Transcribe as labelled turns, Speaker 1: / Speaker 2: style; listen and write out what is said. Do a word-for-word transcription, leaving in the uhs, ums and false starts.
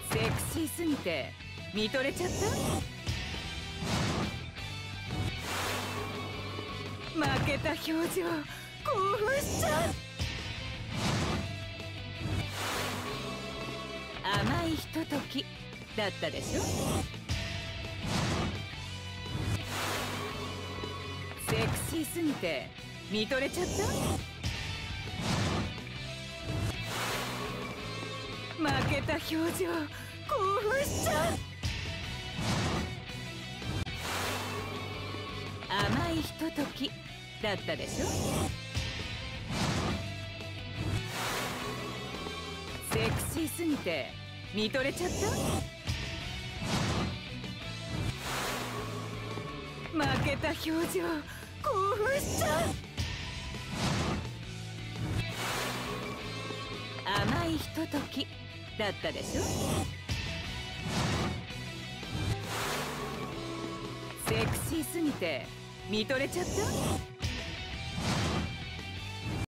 Speaker 1: セクシーすぎて見とれちゃった。負けた表情、興奮しちゃう。甘いひとときだったでしょ。セクシーすぎて見とれちゃった。負けた表情、興奮しちゃう。甘いひとときだったでしょ。セクシーすぎて見とれちゃった。負けた表情、興奮しちゃう。甘いひとときだったでしょ。セクシーすぎて見とれちゃった。